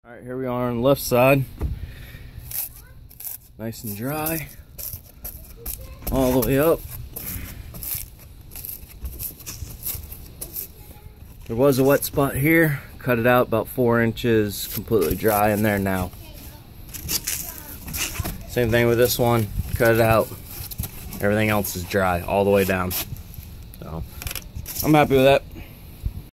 All right, here we are on the left side. Nice and dry. All the way up. There was a wet spot here. Cut it out about 4 inches. Completely dry in there now. Same thing with this one. Cut it out. Everything else is dry all the way down. So I'm happy with that.